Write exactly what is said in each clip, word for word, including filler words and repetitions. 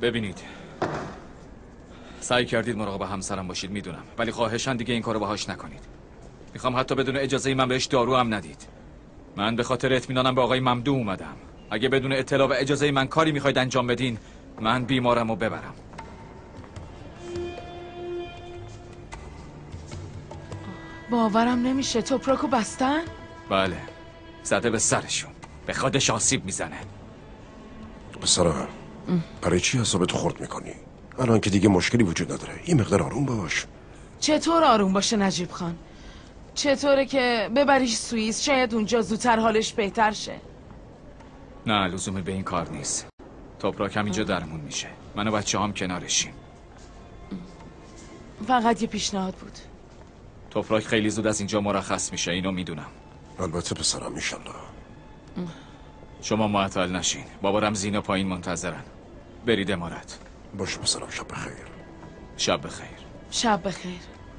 ببینید، سعی کردید مراقب همسرم باشید میدونم، ولی خواهشاً دیگه این کارو باهاش نکنید. میخوام حتی بدون اجازه من بهش دارو هم ندید. من به خاطر اطمینانم به آقای ممدوح اومدم. اگه بدون اطلاع و اجازه من کاری میخواید انجام بدین، من بیمارمو ببرم. باورم نمیشه. توپراکو بستن؟ بله، زده به سرشون، به خودش آسیب میزنه. پسرم، برای چی حسابتو خورد میکنی؟ الان که دیگه مشکلی وجود نداره. یه مقدار آروم باش. چطور آروم باشه نجیب خان؟ چطوره که ببریش سوئیس، شاید اونجا زودتر حالش بهتر شه؟ نه، لزومی به این کار نیست. توپراک همینجا درمون میشه. من و بچه هم کنارشیم. فقط یه پیشنهاد بود. توپراک خیلی زود از اینجا مرخص میشه، اینو میدونم. البته پسرم، ایشالله. شما معطل نشین. بابا رمزینا پایین منتظرن. برید امارت. باشه پسرم، شب بخیر. شب بخیر. شب بخیر.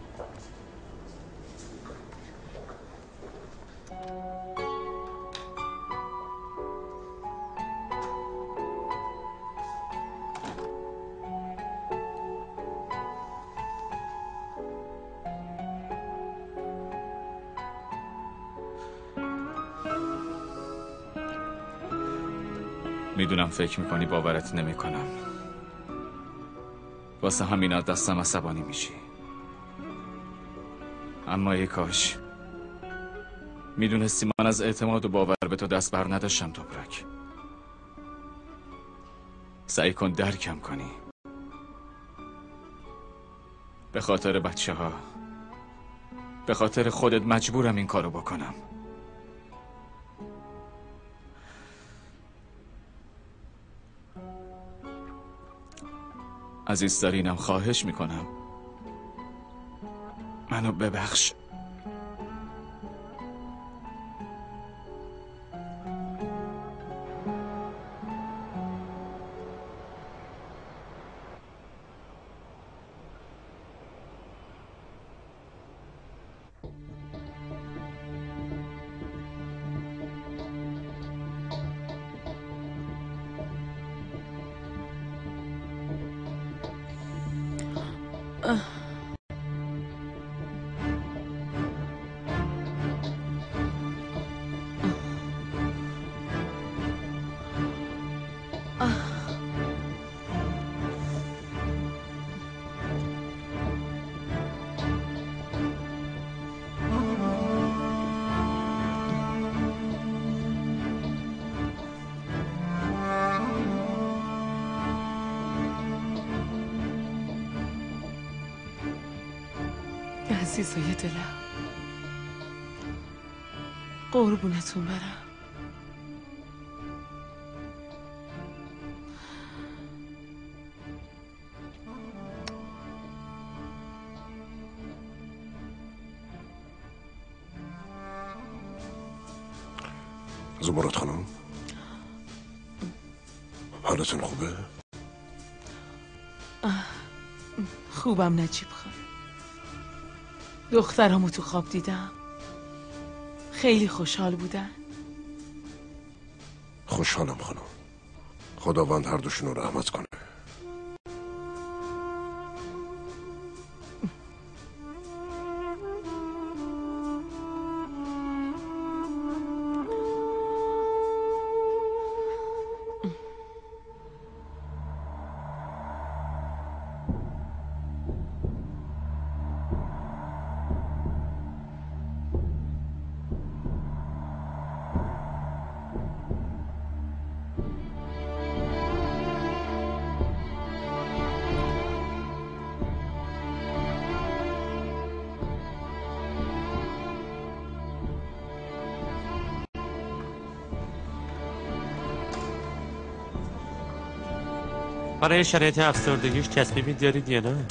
میدونم فکر میکنی باورت نمیکنم. واسه همین از دستم عصبانی میشی. اما ای کاش میدونستی من از اعتماد و باور به تو دست بر نداشتم. توپراک، سعی کن درکم کنی. به خاطر بچه ها، به خاطر خودت مجبورم این کارو بکنم. عزیزترینم، خواهش میکنم منو ببخش. عزیزای دلم، قربونتون برم. زمرد خانم، حالتون خوبه؟ خوبم نجیب خان. دخترامو تو خواب دیدم، خیلی خوشحال بودن. خوشحالم خانم. خداوند هر دوشون رو رحمت کنه. برای شرایط افسردگیش تصمیمی دارید یا نه؟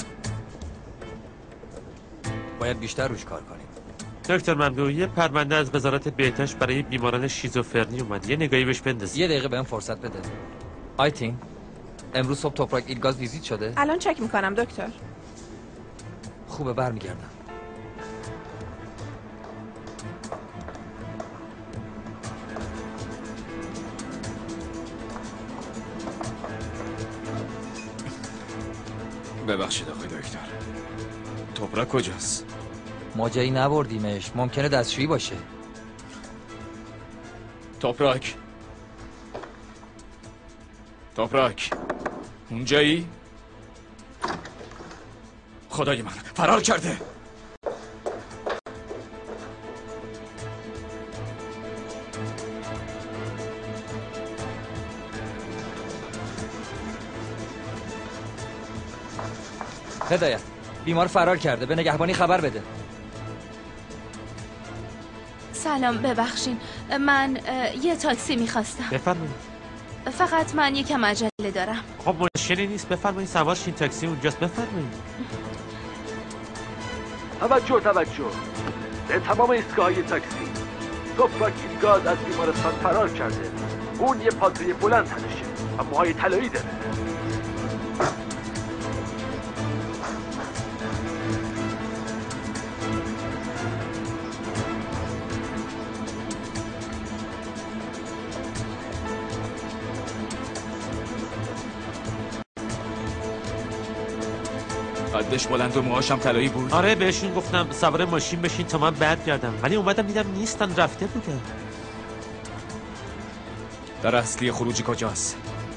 باید بیشتر روش کار کنیم. دکتر ممدوح، یه پرونده از وزارت بهداشت برای بیماران شیزوفرنی اومد. یه نگاهی بهش بندازید. یه دقیقه بهم فرصت بده. آیتین، امروز صبح توپراک ایلگاز ویزیت شده؟ الان چک میکنم دکتر. خوبه، برمیگردم. ببخشید آقای دکتر. توپرک کجاست؟ ما جایی نبردیمش، ممکنه دستشویی باشه. توپرک توپرک اونجایی؟ خدای من فرار کرده. هدایت، بیمار فرار کرده، به نگهبانی خبر بده. سلام، ببخشین من یه تاکسی میخواستم. بفرمایید. فقط من یکم عجله دارم. خب مشکلی نیست، بفرمایید سوار شین، تاکسی اونجاست، بفرمایید. توجه توجه به تمام ایستگاه‌های تاکسی. توپرک ایلگاز از بیمارستان فرار کرده. اون یه پالتوی بلند تنشه و موهای طلایی داره. قدش بلند و موهاشم طلایی بود. آره بهشون گفتم سوار ماشین بشین تا من برگردم، ولی اومدم دیدم نیستن، رفته بوده. در اصلی خروجی کجاست؟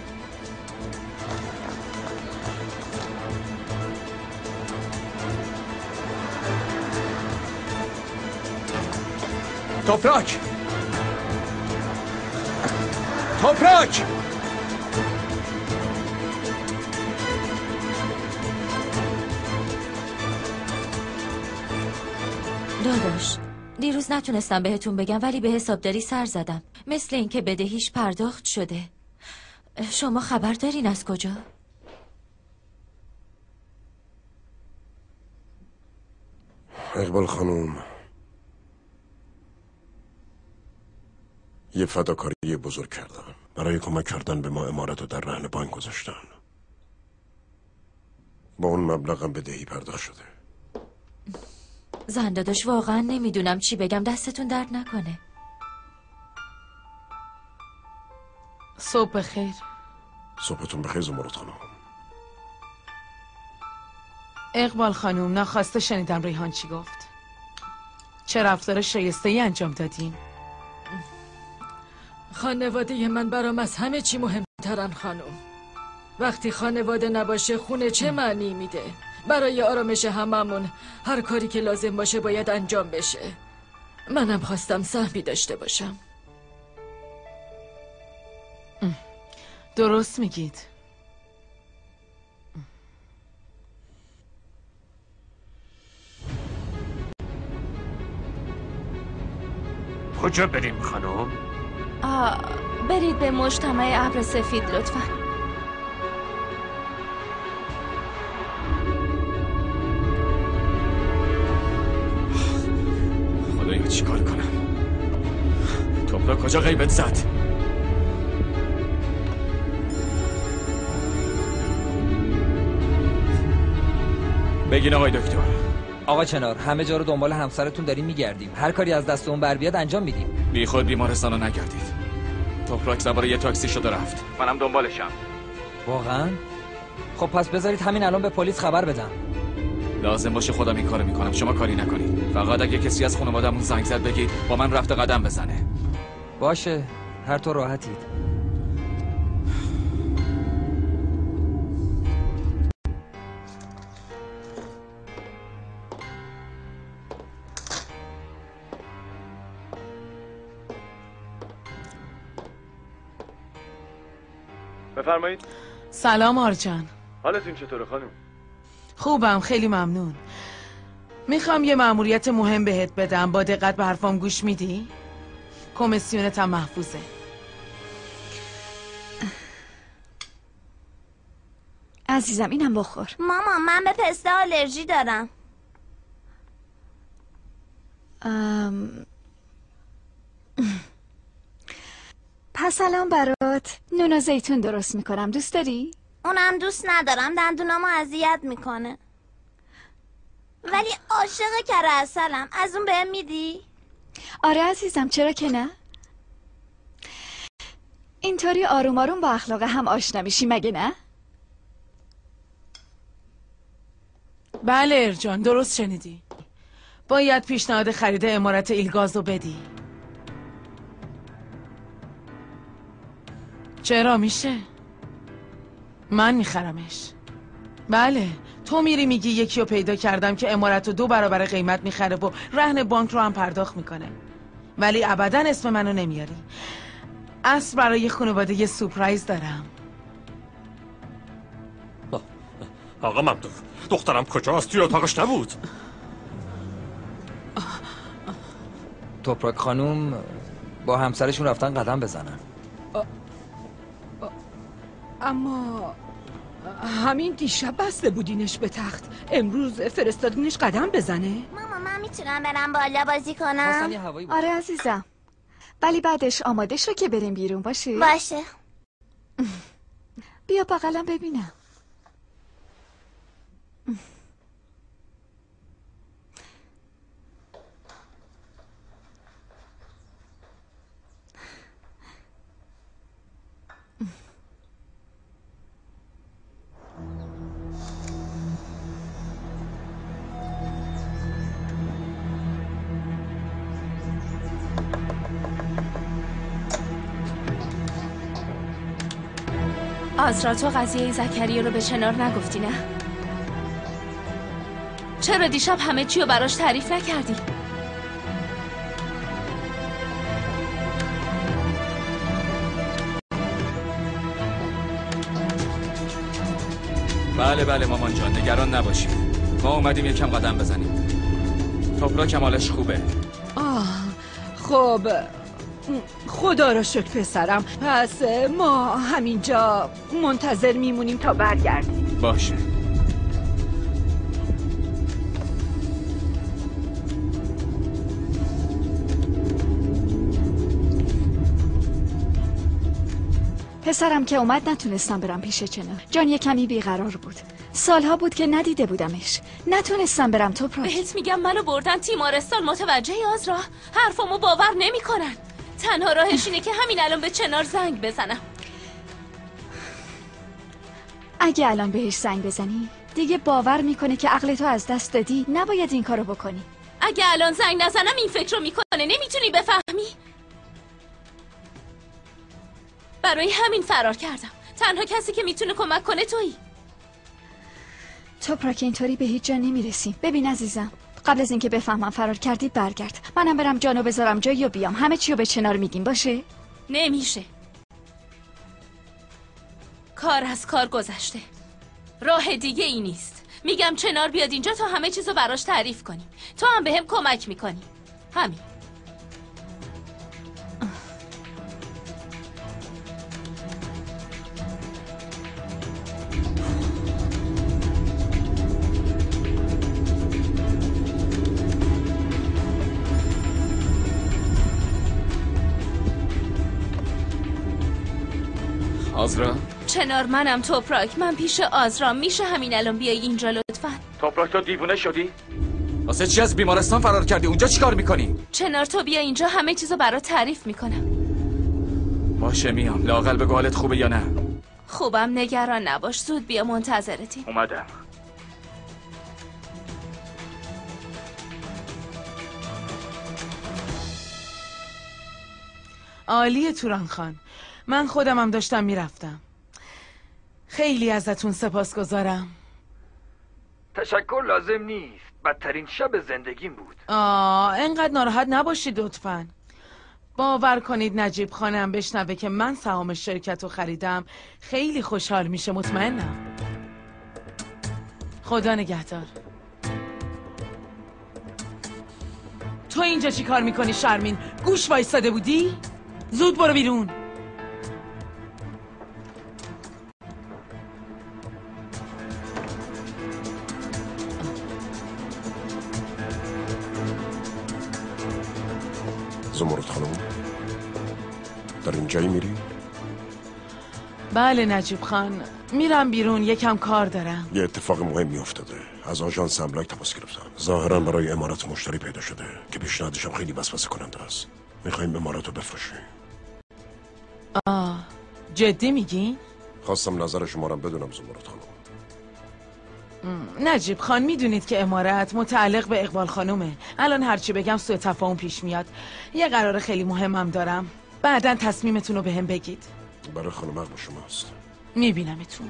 توپرک توپرک داداش، دیروز نتونستم بهتون بگم ولی به حسابداری سر زدم. مثل اینکه بدهیش پرداخت شده. شما خبر دارین از کجا؟ اقبال خانوم یه فداکاری بزرگ کردن. برای کمک کردن به ما امارت رو در رهن بانک گذاشتن. با اون مبلغم بدهی پرداخت شده. زن داداش واقعا نمیدونم چی بگم، دستتون درد نکنه. صبح بخیر. صبحتون بخیر زمرد خانم. اقبال خانوم، ناخواسته شنیدم ریحان چی گفت. چه رفتار شایسته ای انجام دادین؟ خانواده من برام از همه چی مهمترن خانم. وقتی خانواده نباشه خونه چه معنی میده؟ برای آرامش هممون هر کاری که لازم باشه باید انجام بشه. منم خواستم سهمی داشته باشم. درست میگید. کجا بریم خانم؟ آه، برید به مجتمع ابر سفید لطفا. خدایا چیکار کنم؟ توپرک کجا غیبت زد؟ بگین آقای دکتر. آقا چنار، همه جا رو دنبال همسرتون داریم میگردیم. هر کاری از دست اون بر بیاد انجام میدیم. بی خود بیمارستان رو نگردید. توپرک سوار یه تاکسی شده رفت. منم دنبالشم. واقعا؟ خب پس بذارید همین الان به پلیس خبر بدم. لازم باشه خودم این کارو میکنم، شما کاری نکنید. فقط اگه کسی از خانواده‌مون زنگ زد بگید با من رفته قدم بزنه. باشه، هر طور راحتید. بفرمایید. سلام آرجان. حالتون چطوره خانم؟ خوبم، خیلی ممنون. میخوام یه مأموریت مهم بهت بدم، با دقت به حرفام گوش میدی؟ کمیسیونت هم محفوظه. عزیزم اینم بخور. ماما من به پسته آلرژی دارم. ام... پس الان برات نون و زیتون درست میکنم، دوست داری؟ اونم دوست ندارم، دندونامو اذیت میکنه. ولی عاشق کره عسلم، از اون بهم میدی؟ آره عزیزم، چرا که نه؟ اینطوری آروم آروم با اخلاق هم آشنا میشی، مگه نه؟ بله ارجان، درست شنیدی. باید پیشنهاد خرید عمارت ایلگاز رو بدی. چرا میشه؟ من میخرمش. بله، تو میری میگی یکی رو پیدا کردم که عمارت رو دو برابر قیمت میخره و رهن بانک رو هم پرداخت میکنه، ولی ابدا اسم منو نمیاری. اصل برای خانواده یه سورپرایز دارم. آقا ممدوح، دخترم کجاست؟ توی اتاقش نبود. توپراک خانوم با همسرشون رفتن قدم بزنن. اما همین دیشب بسته بودینش به تخت، امروز فرستادینش قدم بزنه؟ ماما من میتونم برم بالا بازی کنم؟ آره عزیزم، ولی بعدش آماده شو که بریم بیرون. باشه باشه. بیا بغلم ببینم. آزرا، تو قضیه زکریا رو به چنار نگفتی نه؟ چرا دیشب همه چی رو براش تعریف نکردی؟ بله بله مامان جان، نگران نباشید. ما اومدیم یکم قدم بزنیم. توپراک کمالش خوبه. آه خب، خدا را شکر پسرم. پس ما همینجا منتظر میمونیم تا برگردیم. باشه. پسرم که اومد نتونستم برم پیش چنار. جان یه کمی بیقرار بود، سالها بود که ندیده بودمش. نتونستم برم. توپراک بهت میگم منو بردن تیمارستان. متوجه آزرا؟ حرفمو باور نمیکنن. تنها راهش اینه که همین الان به چنار زنگ بزنم. اگه الان بهش زنگ بزنی دیگه باور میکنه که عقلتو از دست دادی. نباید این کارو بکنی. اگه الان زنگ نزنم این فکر رو میکنه. نمیتونی بفهمی؟ برای همین فرار کردم. تنها کسی که میتونه کمک کنه تویی. توپراک اینطوری به هیچ جا نمیرسیم. ببین عزیزم، قبل از اینکه بفهمم فرار کردی برگرد. منم برم جانو بذارم جایی و بیام. همه چی رو به چنار میگیم. باشه؟ نمیشه. کار از کار گذشته. راه دیگه ای نیست. میگم چنار بیاد اینجا تا همه چیزو براش تعریف کنیم. تو هم بهم کمک میکنی. همین. آزرا؟ چنار منم توپراک. من پیش آزرا. میشه همین الان بیای اینجا لطفاً؟ توپراک تو دیوونه شدی؟ واسه چی از بیمارستان فرار کردی؟ اونجا چیکار میکنی؟ چنار تو بیا اینجا، همه چیزو برات تعریف میکنم. باشه میام. لااقل بگو حالت خوبه یا نه؟ خوبم، نگران نباش. زود بیا، منتظرتیم. اومدم. عالیه توران خان. من خودم هم داشتم میرفتم. خیلی ازتون سپاسگزارم. تشکر لازم نیست. بدترین شب زندگیم بود. آه انقدر ناراحت نباشید لطفاً. باور کنید نجیب خانم بشنوه که من سهام شرکت رو خریدم خیلی خوشحال میشه. مطمئنم. خدا نگهدار. تو اینجا چی کار میکنی شرمین؟ گوش وایستاده بودی؟ زود برو بیرون. زمرد خانم، در این جایی میری؟ بله نجیب خان، میرم بیرون. یکم کار دارم. یه اتفاق مهمی افتاده. از آژانس املاک تماس گرفتم. ظاهرا برای عمارت مشتری پیدا شده که پیشنهادش هم خیلی وسوسه کننده است. میخوایم عمارت رو بفروشیم. آه جدی میگین؟ خواستم نظر شما رو بدونم زمرد خانم. نجیب خان میدونید که امارت متعلق به اقبال خانومه. الان هرچی بگم سوء تفاهم پیش میاد. یه قرار خیلی مهمم دارم. بعداً تصمیمتون رو به هم بگید. برای خانم حق با شماست. میبینمتون.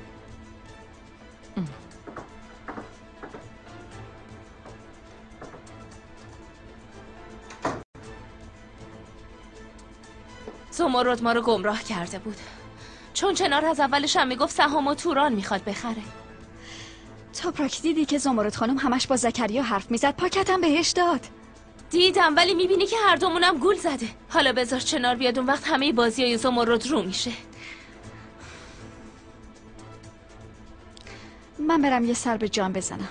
زمرد ما رو گمراه کرده بود، چون چنار از اولش هم میگفت سهام و توران میخواد بخره. توپراک دیدی که زمرد خانم همش با زکریا حرف میزد، پاکتم بهش داد. دیدم، ولی میبینی که هر دومونم گول زده. حالا بذار چنار بیاد، اون وقت همه بازی های زمرد رو میشه. من برم یه سر به جان بزنم.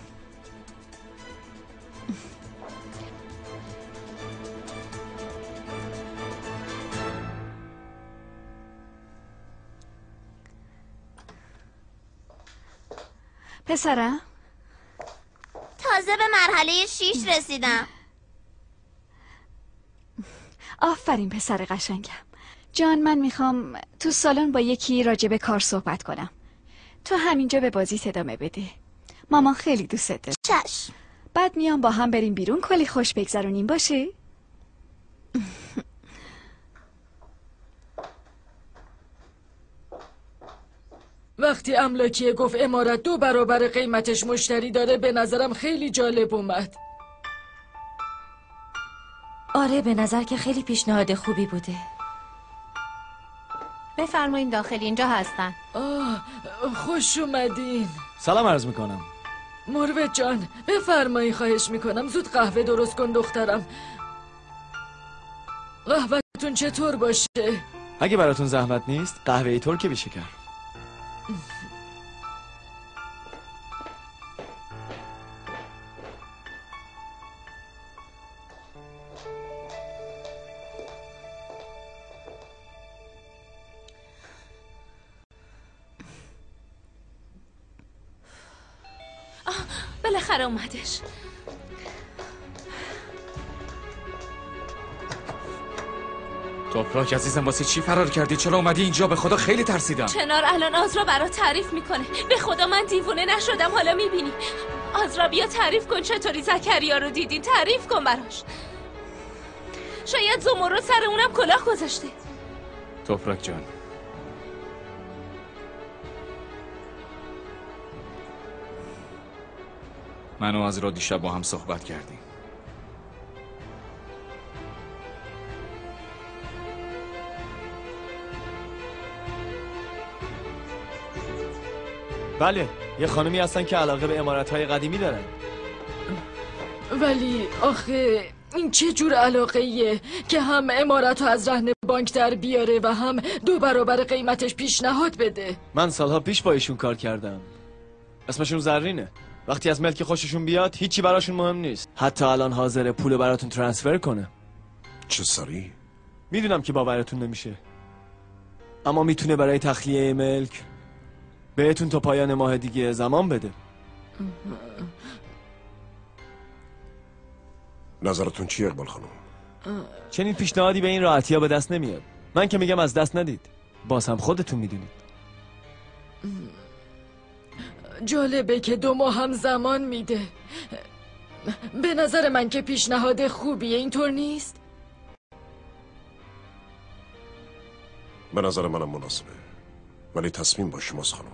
پسرم تازه به مرحله شیش رسیدم. آفرین پسر قشنگم. جان، من میخوام تو سالن با یکی راجع به کار صحبت کنم. تو همینجا به بازی ادامه بده. مامان خیلی دوست داره. چشم. بعد میام با هم بریم بیرون، کلی خوش بگذرونیم، باشه؟ وقتی املاکیه گفت امارت دو برابر قیمتش مشتری داره، به نظرم خیلی جالب اومد. آره، به نظر که خیلی پیشنهاد خوبی بوده. بفرمایین داخل، اینجا هستن. آه، خوش اومدین. سلام عرض میکنم. مروت جان، بفرمایین، خواهش میکنم. زود قهوه درست کن دخترم. قهوه‌تون چطور باشه؟ اگه براتون زحمت نیست، قهوه ترک بی شکر. بالاخره اومدش. توپراک عزیزم، واسه چی فرار کردی؟ چرا اومدی اینجا؟ به خدا خیلی ترسیدم. چنار الان آزرا برات تعریف میکنه. به خدا من دیوونه نشدم. حالا میبینی. آزرا بیا تعریف کن چطوری زکریا رو دیدین. تعریف کن براش. شاید زمرد سر اونم کلاه گذاشته. توپراک جان، من و آزرا دیشب با هم صحبت کردیم. بله، یه خانمی هستن که علاقه به عمارت‌های قدیمی دارن. ولی آخه این چه جور علاقه ایه که هم عمارت رو از رهن بانک در بیاره و هم دو برابر قیمتش پیشنهاد بده؟ من سالها پیش با ایشون کار کردم. اسمشون زرینه. وقتی از ملک خوششون بیاد هیچی براشون مهم نیست. حتی الان حاضره پولو براتون ترانسفر کنه. چه سری؟ میدونم که باورتون نمیشه، اما میتونه برای تخلیه ملک بهتون تا پایان ماه دیگه زمان بده. نظرتون چیه اقبال خانم؟ چنین پیشنهادی به این راحتی ها به دست نمیاد. من که میگم از دست ندید، باز هم خودتون میدونید. جالبه که دو ماه هم زمان میده. به نظر من که پیشنهاد خوبیه، اینطور نیست؟ به نظر منم مناسبه، ولی تصمیم با شماست خانم.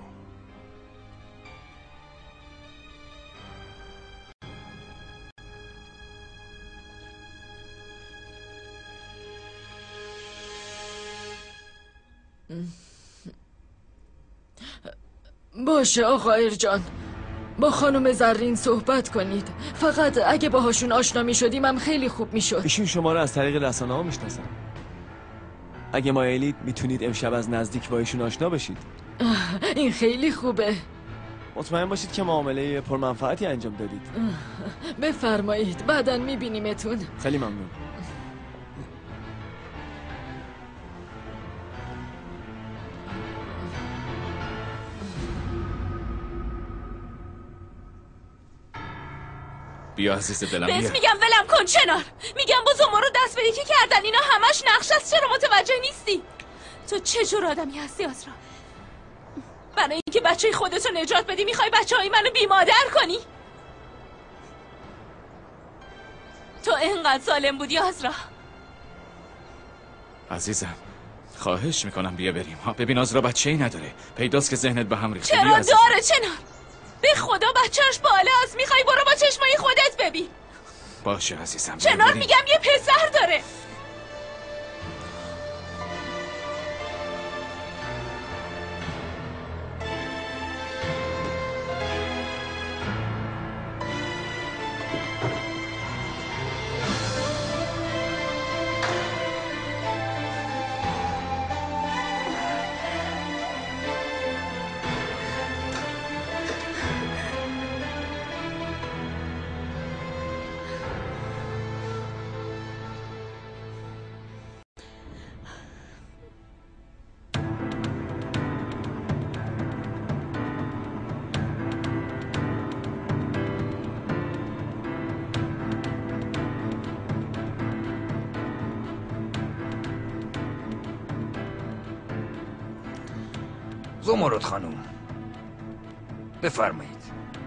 باشه آقا ارجان، با خانم زرین صحبت کنید. فقط اگه باهاشون آشنا می شدیم هم خیلی خوب می شد. ایشون شما رو از طریق رسانه ها میشناسن. اگه مایلید میتونید امشب از نزدیک با ایشون آشنا بشید. این خیلی خوبه. مطمئن باشید که معامله پرمنفعتی انجام دادید. بفرمایید، بعداً میبینیمتون. خیلی ممنون. بیا عزیز دلم بیا. بهت میگم ولم کن چنار. میگم با زمرد دست به یکی کردن، اینا همش نقش است. چرا متوجه نیستی؟ تو چه جور آدمی هستی آزرا؟ برای اینکه بچه خودتو نجات بدی میخوای بچه های منو بیمادر کنی؟ تو اینقدر ظالم بودی آزرا. عزیزم خواهش میکنم بیا بریم ها. ببین آزرا بچه ای نداره، پیداست که ذهنت به هم ریخته. چرا بیا عزیزم. داره چنار؟ به خدا بچهش بالاست، میخوای برو با چشمای خودت ببین. باشه عزیزم. چنار میگم یه پسر داره. زمرد خانوم بفرمایید.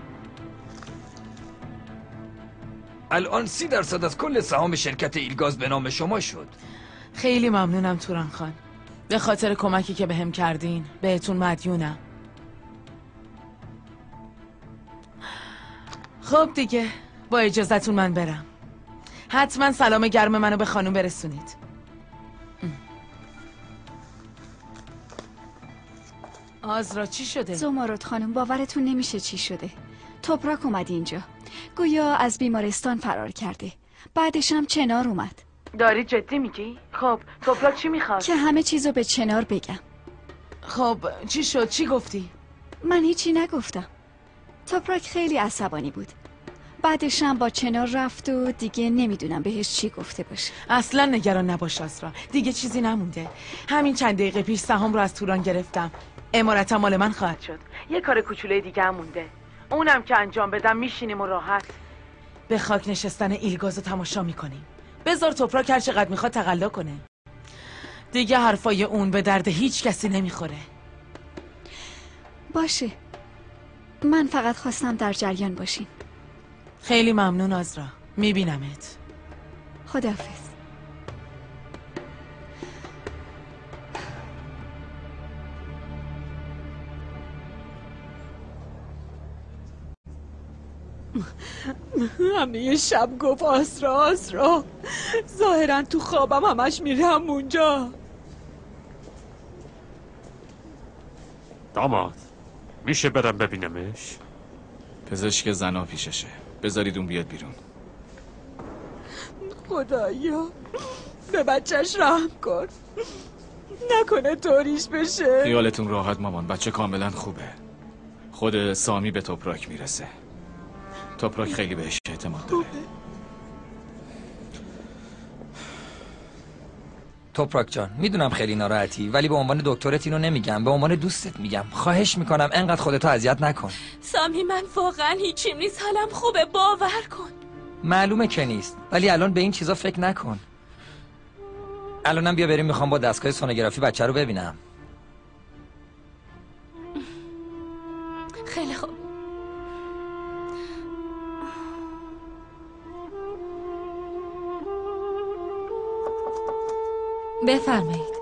الان سی درصد از کل سهام شرکت ایلگاز به نام شما شد. خیلی ممنونم توران خان، به خاطر کمکی که بهم کردین. بهتون مدیونم. خب دیگه با اجازتون من برم. حتما سلام گرم منو به خانوم برسونید. آزرا چی شده؟ زمرد خانم باورتون نمیشه چی شده. توپراک اومد اینجا، گویا از بیمارستان فرار کرده. بعدش هم چنار اومد. داری جدی میگی؟ خب توپراک چی میخواد؟ که همه چیزو به چنار بگم. خب چی شد؟ چی گفتی؟ من هیچی نگفتم. توپراک خیلی عصبانی بود. بعدش هم با چنار رفت و دیگه نمیدونم بهش چی گفته باشه. اصلا نگران نباش آزرا، دیگه چیزی نمونده. همین چند دقیقه پیش سهام رو از توران گرفتم. امارتم مال من خواهد شد. یه کار کوچولوی دیگه هم مونده، اونم که انجام بدم میشینیم و راحت به خاک نشستن ایلگاز رو تماشا میکنیم. بذار توپراک هر چقدر میخواد تقلا کنه. دیگه حرفای اون به درد هیچ کسی نمیخوره. باشه، من فقط خواستم در جریان باشین. خیلی ممنون آزرا، میبینمت. خداحافظ. همه شب گفت آزرا آزرا. ظاهرا تو خوابم همش میرم اونجا. داماد میشه برم ببینمش؟ پزشک زنا پیششه، بذارید اون بیاد بیرون. خدایا به بچهش رحم کن، نکنه طوریش بشه. خیالتون راحت مامان، بچه کاملا خوبه. خود سامی به توپراک میرسه. توپراک خیلی بهش اعتماد داره. توپراک جان میدونم خیلی ناراحتی، ولی به عنوان دکترت اینو نمیگم، به عنوان دوستت میگم. خواهش میکنم انقدر خودتو اذیت نکن. سامی من واقعا هیچیم نیست، حالم خوبه، باور کن. معلومه که نیست، ولی الان به این چیزا فکر نکن. الانم بیا بریم، میخوام با دستگاه سونوگرافی بچه رو ببینم. خیلی خوب. بفرمایید.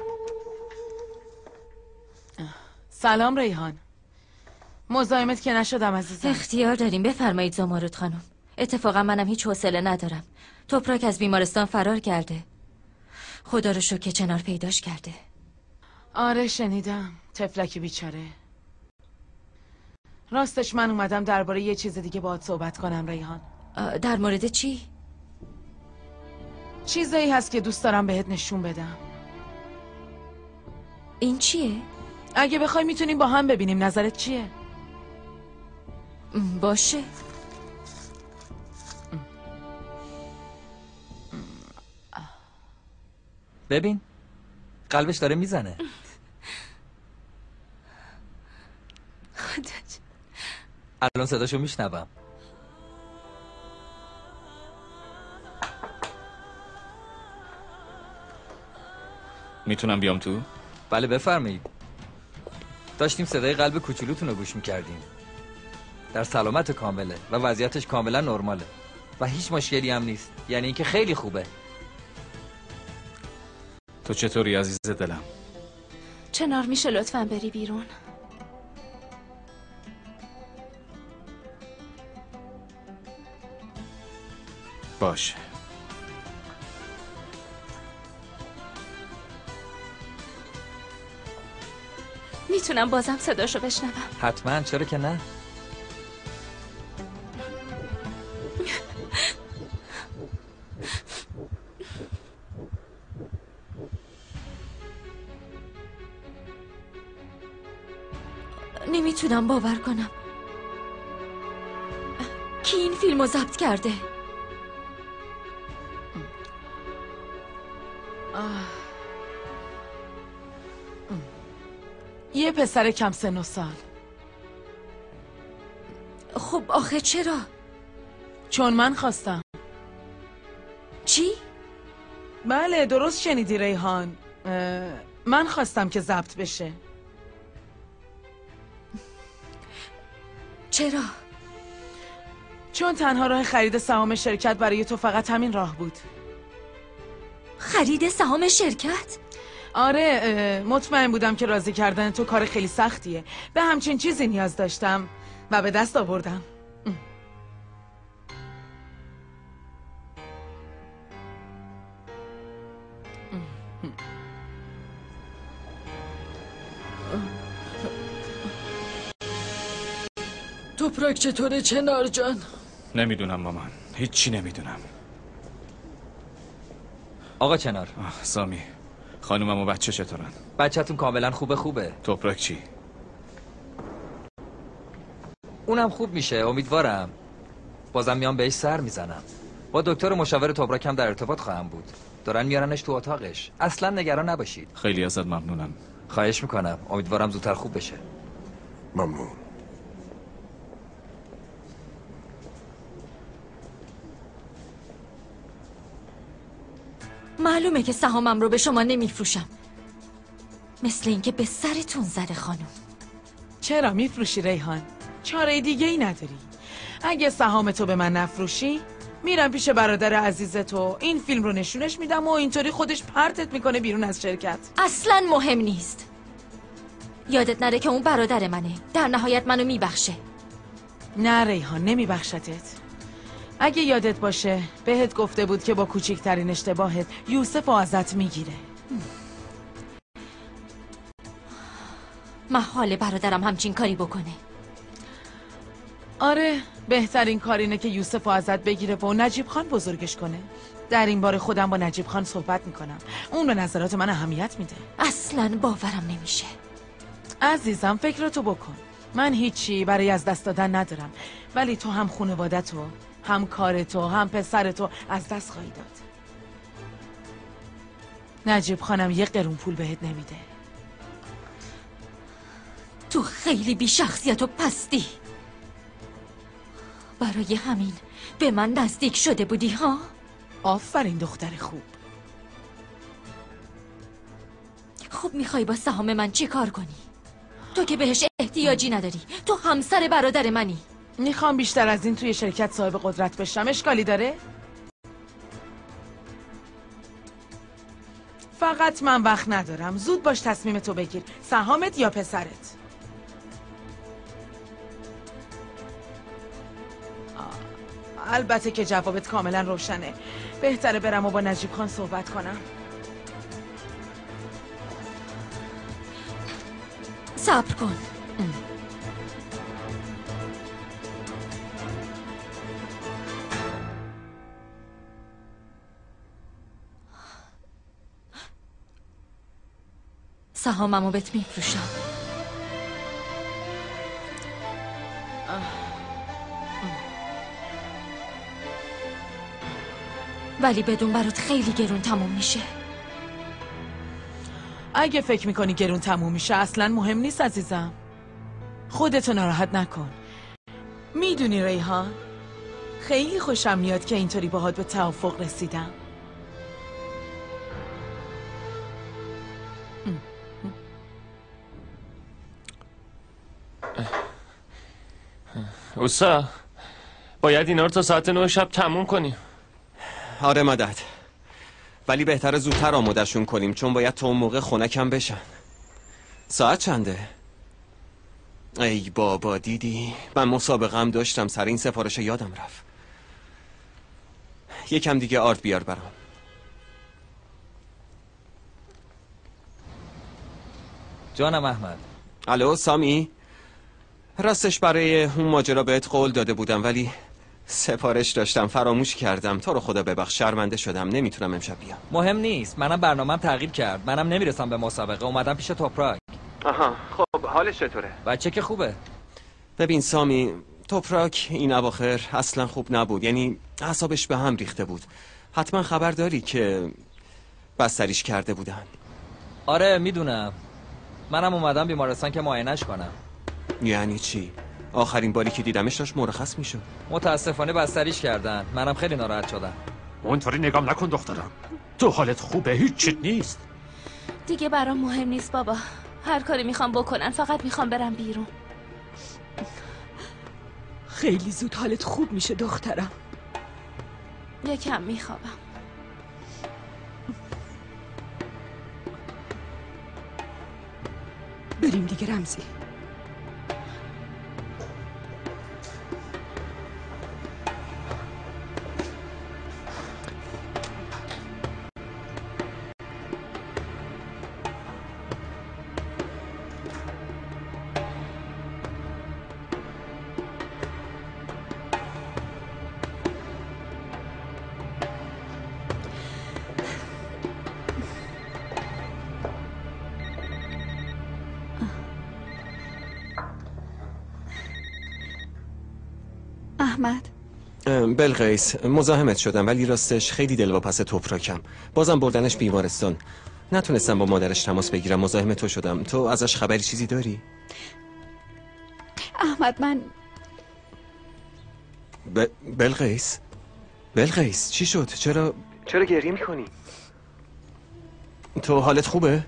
سلام ریحان. مزاحمت که نشدم عزیزم. اختیار داریم، بفرمایید زمرد خانم. اتفاقا منم هیچ حوصله ندارم. توپراک از بیمارستان فرار کرده. خدا رو شکر که چنار پیداش کرده. آره شنیدم، طفلکی بیچاره. راستش من اومدم درباره یه چیز دیگه باهات صحبت کنم ریحان. در مورد چی؟ چیزایی هست که دوست دارم بهت نشون بدم. این چیه؟ اگه بخوای میتونیم با هم ببینیم، نظرت چیه؟ باشه. ببین قلبش داره میزنه. خدا الان صداشو میشنوم. میتونم بیام تو؟ بله بفرمایید. داشتیم صدای قلب کوچولوتون رو گوش میکردیم. در سلامت کامله و وضعیتش کاملا نرماله و هیچ مشکلی هم نیست. یعنی اینکه خیلی خوبه. تو چطوری عزیز دلم؟ چنار میشه لطفاً بری بیرون؟ باشه. میتونم بازم صداشو بشنوم؟ حتما، چرا که نه؟ نمیتونم باور کنم. کی این فیلمو ضبط کرده؟ یه پسر کم سن و سال. خب آخه چرا؟ چون من خواستم. چی؟ بله درست شنیدی ریحان. من خواستم که ضبط بشه. چرا؟ چون تنها راه خرید سهام شرکت برای تو فقط همین راه بود. خرید سهام شرکت؟ آره، مطمئن بودم که راضی کردن تو کار خیلی سختیه. به همچین چیزی نیاز داشتم و به دست آوردم. توپراک چطوره چنار جان؟ نمیدونم مامان، هیچی نمیدونم. آقا چنار. سامی، خانومم و بچه چطورن؟ بچه‌تون کاملا خوبه خوبه. توپراک چی؟ اونم خوب میشه، امیدوارم. بازم میام بهش سر میزنم. با دکتر مشاور توپراک هم در ارتباط خواهم بود. دارن میارنش تو اتاقش. اصلا نگران نباشید. خیلی ازت ممنونم. خواهش میکنم، امیدوارم زودتر خوب بشه. ممنون. معلومه که سهامم رو به شما نمیفروشم. مثل اینکه به سرتون زده خانم. چرا میفروشی ریحان؟ چاره دیگه ای نداری. اگه سهام تو به من نفروشی میرم پیش برادر عزیز تو، این فیلم رو نشونش میدم و اینطوری خودش پرتت میکنه بیرون از شرکت. اصلا مهم نیست. یادت نره که اون برادر منه. در نهایت منو میبخشه. نه ریحان، نمیبخشتت. اگه یادت باشه بهت گفته بود که با کوچکترین اشتباهت یوسف رو ازت میگیره. محال برادرم همچین کاری بکنه. آره، بهترین کار اینه که یوسف رو ازت بگیره و نجیب خان بزرگش کنه. در این باره خودم با نجیب خان صحبت میکنم. اون به نظرات من اهمیت میده. اصلا باورم نمیشه. عزیزم فکرتو بکن. من هیچی برای از دست دادن ندارم، ولی تو هم خانواده‌تو، هم کارتو، هم پسرتو از دست خواهی داد. نجیب خانم یه قرون پول بهت نمیده. تو خیلی بی شخصیت و پستی. برای همین به من نزدیک شده بودی ها؟ آفرین دختر خوب. خب میخوای با سهام من چی کار کنی؟ تو که بهش احتیاجی نداری. تو همسر برادر منی. میخوام بیشتر از این توی شرکت صاحب قدرت بشم. اشکالی داره؟ فقط من وقت ندارم. زود باش تصمیم تو بگیر، سهامت یا پسرت. البته که جوابت کاملا روشنه. بهتره برم و با نجیب خان صحبت کنم. صبر کن. سهاممو بهت میفروشم. ولی بدون برات خیلی گرون تموم میشه. اگه فکر میکنی گرون تموم میشه اصلا مهم نیست عزیزم. خودتو ناراحت نکن. میدونی ریحان، خیلی خوشم میاد که اینطوری باهات به توافق رسیدم. اوسا باید اینا رو تا ساعت نه شب تموم کنیم. آره مدد، ولی بهتره زودتر آمادشون کنیم چون باید تا اون موقع خنکم بشن. ساعت چنده؟ ای بابا دیدی من مسابقه هم داشتم سر این سفارش یادم رفت. یکم دیگه آرد بیار برام. جانم احمد. الو سامی، راستش برای اون ماجرا بهت قول داده بودم ولی سفارش داشتم فراموش کردم. تو رو خدا ببخش، شرمنده شدم، نمیتونم امشب بیام. مهم نیست، منم برنامه‌ام تغییر کرد. منم نمیرسم به مسابقه، اومدم پیش توپراک. آها خب حالش چطوره؟ بچه که خوبه. ببین سامی، توپراک این اواخر اصلا خوب نبود، یعنی اعصابش به هم ریخته بود. حتما خبر داری که بستریش کرده بودن. آره میدونم، منم اومدم بیمارستان که معاینش کنم. یعنی چی؟ آخرین باری که دیدمش داشت مرخص میشد. متاسفانه بستریش کردن، منم خیلی ناراحت شدم. اونطوری نگام نکن دخترم، تو حالت خوبه، هیچ چیت نیست. دیگه برام مهم نیست بابا، هر کاری میخوام بکنن، فقط میخوام برم بیرون. خیلی زود حالت خوب میشه دخترم. یکم میخوابم. بریم دیگه رمزی. احمد بلقیس، مزاحمت شدم ولی راستش خیلی دلواپس توپراکم. بازم بردنش بیمارستان، نتونستم با مادرش تماس بگیرم. مزاحم تو شدم. تو ازش خبری چیزی داری؟ احمد من ب... بلقیس بلقیس چی شد؟ چرا چرا گریه میکنی؟ تو حالت خوبه؟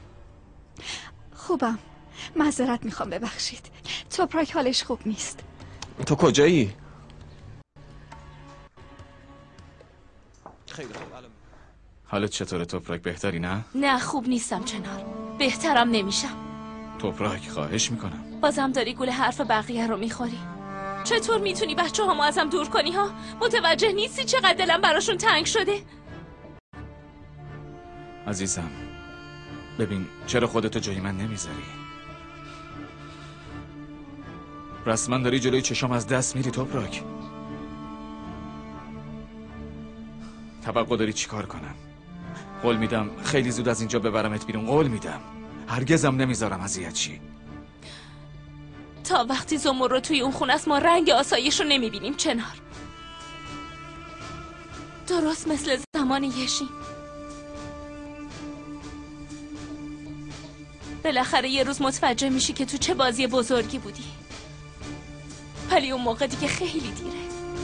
خوبم، معذرت میخوام، ببخشید. توپراک حالش خوب نیست. تو کجایی؟ خیلی خوب. حالت چطوره توپراک؟ بهتری نه؟ نه خوب نیستم چنار، بهترم نمیشم. توپراک خواهش میکنم. بازم داری گول حرف بقیه رو میخوری. چطور میتونی بچه هامو ازم دور کنی ها؟ متوجه نیستی چقدر دلم براشون تنگ شده؟ عزیزم ببین، چرا خودتو جای من نمیذاری؟ رسما داری جلوی چشام از دست میری توپراک. توقع داری چیکار کنم؟ قول میدم خیلی زود از اینجا ببرمت بیرون، قول میدم. هرگزم نمیذارم اذیت شی. تا وقتی زمر رو توی اون خونه است ما رنگ آسایش رو نمیبینیم چنار. درست مثل زمان یشین. بالاخره یه روز متوجه میشی که تو چه بازی بزرگی بودی، ولی اون موقع دیگه خیلی دیره.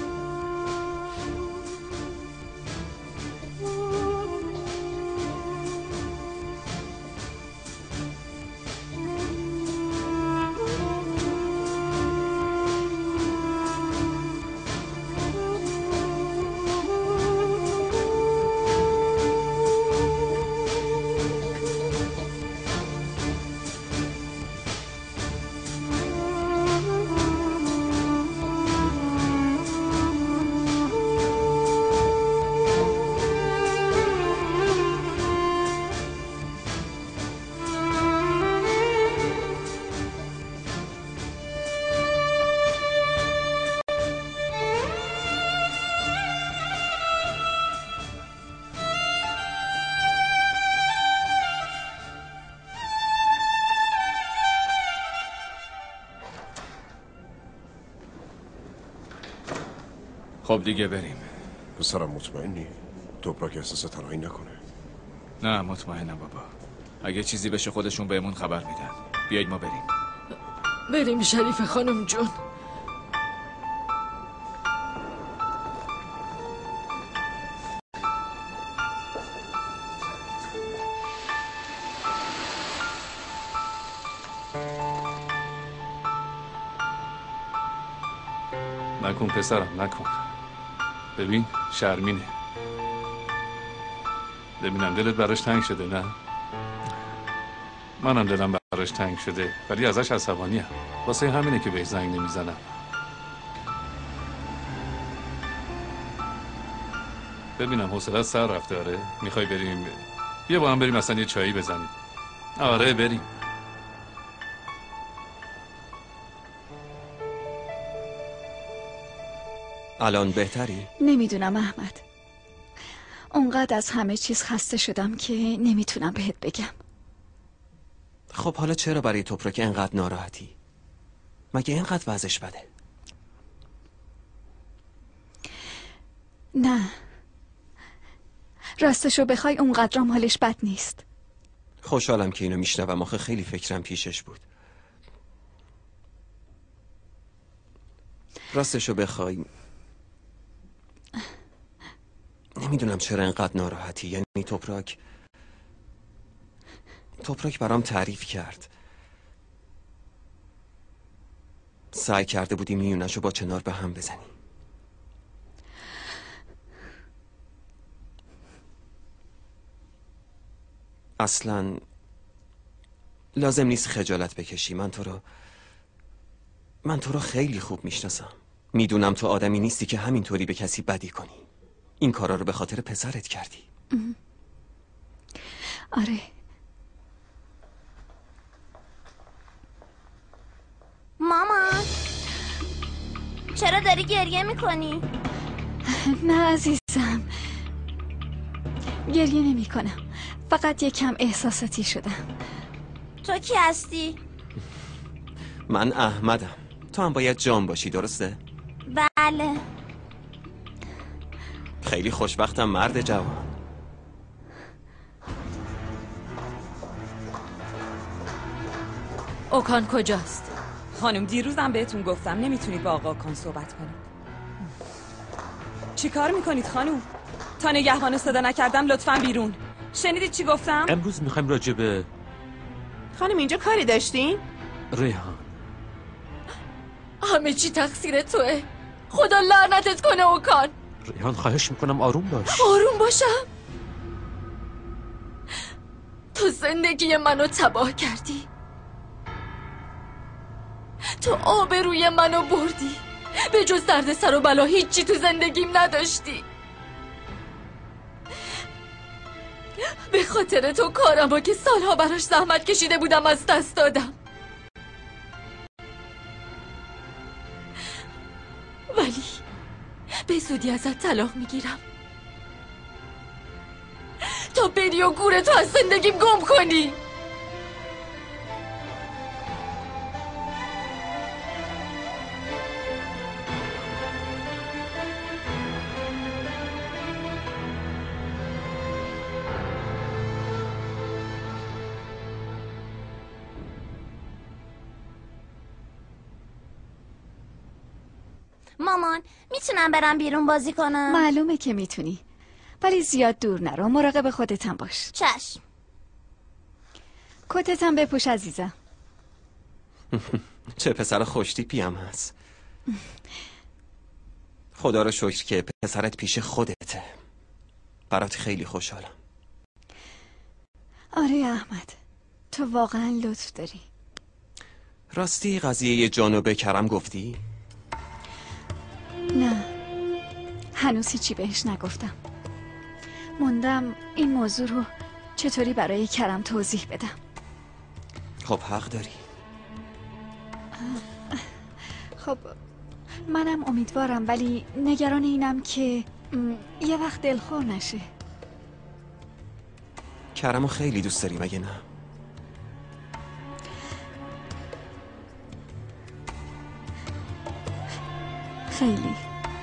خب دیگه بریم. پسرم مطمئنی؟ توپراک احساس تنهایی نکنه؟ نه مطمئنم بابا، اگه چیزی بشه خودشون بهمون خبر میدن. بیایید ما بریم. بریم شریف خانم جون. نکن پسرم نکن. ببین شرمینه. ببینم دلت براش تنگ شده نه؟ منم دلم براش تنگ شده ولی ازش عصبانیم. واسه همینه که بهش زنگ نمیزنم. ببینم حوصله‌ات سر رفته. آره میخوای بریم بیا با هم بریم اصلا یه چایی بزنیم. آره بریم. الان بهتری؟ نمیدونم احمد. اونقدر از همه چیز خسته شدم که نمیتونم بهت بگم. خب حالا چرا برای توپراک انقدر ناراحتی؟ مگه اینقدر وضعش بده؟ نه راستشو بخوای اونقدرام حالش بد نیست. خوشحالم که اینو میشنوم. آخه خیلی فکرم پیشش بود. راستشو بخوای نمیدونم چرا انقدر ناراحتی. یعنی توپراک توپراک برام تعریف کرد. سعی کرده بودیم میونشو با چنار به هم بزنیم. اصلا لازم نیست خجالت بکشی. من تو رو من تو رو خیلی خوب میشناسم. میدونم تو آدمی نیستی که همینطوری به کسی بدی کنی. این کارا رو به خاطر پسرت کردی. آره. مامان چرا داری گریه میکنی؟ نه عزیزم گریه نمی کنم. فقط یکم احساساتی شدم. تو کی هستی؟ من احمدم. تو هم باید جان باشی درسته؟ بله. خیلی خوشبختم مرد جوان. اوکان کجاست؟ خانم دیروزم بهتون گفتم نمیتونید با آقا اوکان صحبت کنید. چی کار میکنید خانم؟ تا نگهبان صدا نکردم لطفاً بیرون. شنیدید چی گفتم؟ امروز میخوایم راجع به خانم اینجا کاری داشتین؟ ریحان. همه چی تقصیر توه. خدا لعنتت کنه اوکان. ریحان خواهش میکنم آروم باش. آروم باشم؟ تو زندگی منو تباه کردی. تو آبروی منو بردی. به جز درد سر و بلا هیچی تو زندگیم نداشتی. به خاطر تو کارمو که سالها براش زحمت کشیده بودم از دست دادم. ولی به زودی ازت طلاق میگیرم تا بری و گورتو از زندگیم گم کنی. مامان میتونم برم بیرون بازی کنم؟ معلومه که میتونی ولی زیاد دور نرو. مراقب خودتم باش. چشم. کتتم بپوش عزیزم. چه پسر خوشتیپی هم هست. خدا رو شکر که پسرت پیش خودته. برات خیلی خوشحالم. آره احمد تو واقعا لطف داری. راستی قضیه جانو به کرم گفتی؟ نه هنوز هیچی بهش نگفتم. موندم این موضوع رو چطوری برای کرم توضیح بدم. خب حق داری. خب منم امیدوارم ولی نگران اینم که یه وقت دلخور نشه. کرمو خیلی دوست داری مگه نه؟ خیلی.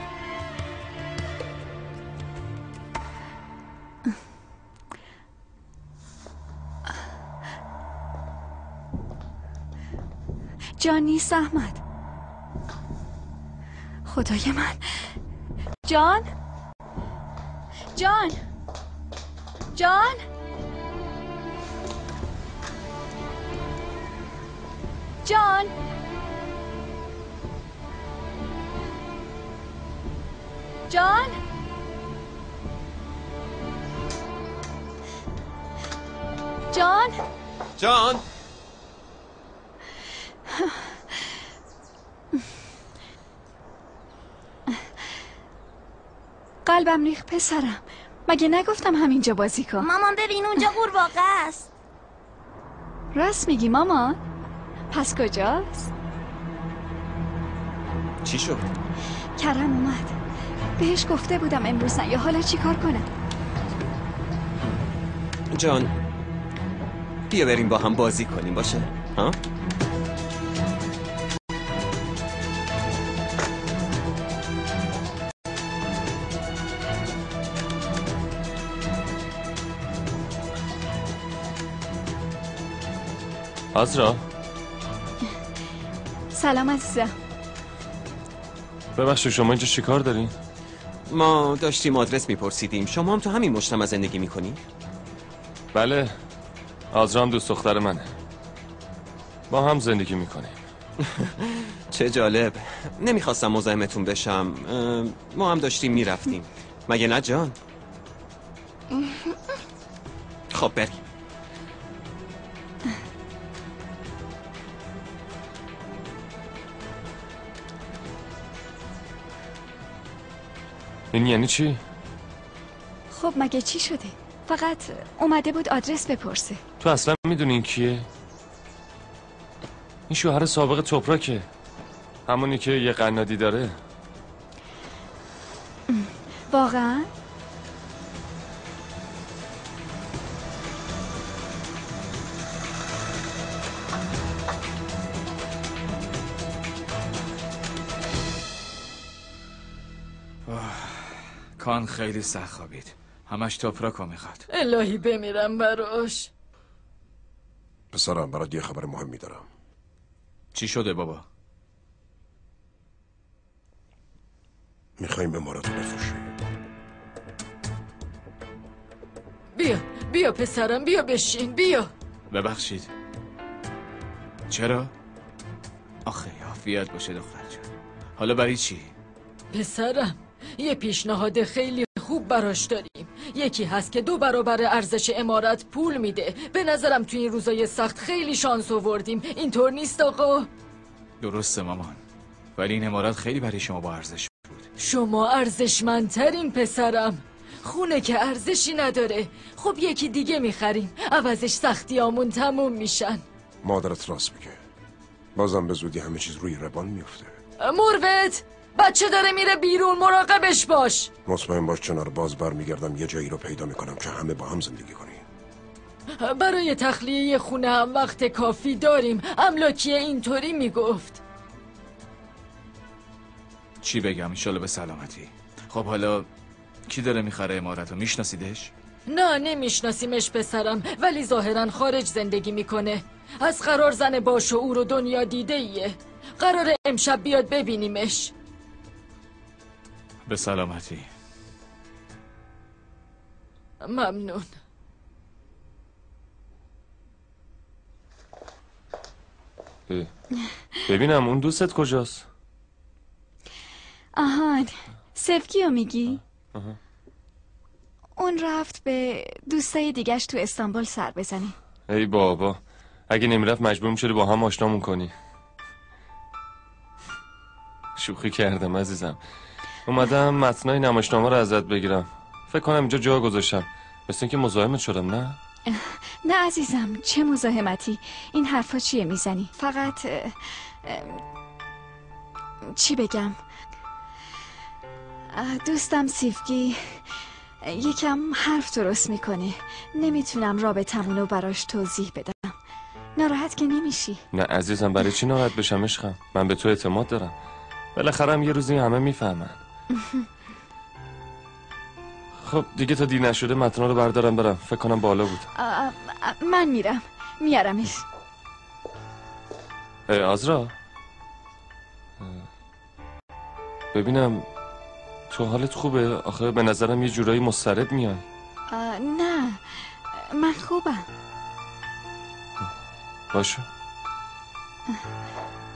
جان نیست احمد. خدای من. جان جان جان جان جان جان جان قلبم ریخ پسرم. مگه نگفتم همینجا بازی کن؟ مامان ببین اونجا قورباغه است. راست میگی مامان؟ پس کجاست؟ چی شد؟ کرم اومد. بهش گفته بودم امروز نه. یا حالا چی کار کنم؟ جان بیا بریم با هم بازی کنیم باشه؟ ها؟ عذرا سلام عزیزم. ببخشید شما اینجا چی کار دارین؟ ما داشتیم آدرس میپرسیدیم. شما هم تو همین مجتمع زندگی میکنی؟ بله عذرا هم دوست دختر منه. با هم زندگی میکنیم. چه جالب. نمیخواستم مزاحمتون بشم. ما هم داشتیم میرفتیم. مگه نه جان؟ خب بریم. این یعنی چی؟ خب مگه چی شده؟ فقط اومده بود آدرس بپرسه. تو اصلا میدونی این کیه؟ این شوهر سابق تپراکه. همونی که یه قنادی داره. واقعا؟ کان خیلی سخت خوابید. همش تپراکو میخواد. الهی بمیرم براش. پسرم برات یه خبر مهمی دارم. چی شده بابا؟ میخوایم اماراتو بفروشیم. بیا بیا پسرم بیا بشین بیا. ببخشید چرا؟ آخه عافیت باشه دختر جان. حالا برای چی؟ پسرم یه پیشنهاد خیلی خوب براش داریم. یکی هست که دو برابر ارزش امارت پول میده. به نظرم تو این روزای سخت خیلی شانس آوردیم. اینطور نیست آقا؟ درسته مامان، ولی این امارت خیلی برای شما با ارزش بود. شما ارزشمندترین پسرم. خونه که ارزشی نداره. خب یکی دیگه میخریم، عوضش سختیامون تموم میشن. مادرت راست میگه. بازم به زودی همه چیز روی روال میفته. مروت بچه داره میره بیرون، مراقبش باش. مطمئن باش چنار باز برمیگردم یه جایی رو پیدا میکنم که همه با هم زندگی کنیم. برای تخلیه خونه هم وقت کافی داریم. املاکیه اینطوری میگفت. چی بگم انشالله به سلامتی. خب حالا کی داره میخره امارت رو؟ میشناسیدش؟ نه نمیشناسیمش پسرم، ولی ظاهرا خارج زندگی میکنه. از قرار زن با شعور و دنیا دیده ایه. قرار امشب بیاد ببینیمش. به سلامتی. ممنون. ببینم اون دوستت کجاست؟ آهان سفکیو میگی؟ آها. اون رفت به دوستای دیگهش تو استانبول سر بزنی. ای بابا، اگه نمیرفت مجبور میشدی با هم آشنامون کنی. شوخی کردم عزیزم. اومدم متنای نمایشنامه رو ازت بگیرم. فکر کنم اینجا جا گذاشتم. مثل اینکه مزاحمت شدم نه؟ نه عزیزم، چه مزاحمتی. این حرفا چیه میزنی؟ فقط اه، اه، چی بگم، دوستم سیفگی یکم حرف درست میکنه. نمیتونم رابطمون رو براش توضیح بدم. ناراحت که نمیشی؟ نه عزیزم، برای چی ناراحت بشم عشقم؟ من به تو اعتماد دارم. بالاخره هم یه روزی همه میفهمن. خب دیگه تا دیر نشده متنا رو بردارم برم. فکر کنم بالا بود. آه، آه، من میرم میارمش. آزرا ببینم تو حالت خوبه؟ آخه به نظرم یه جورایی مضطرب میای. نه من خوبم. باشه.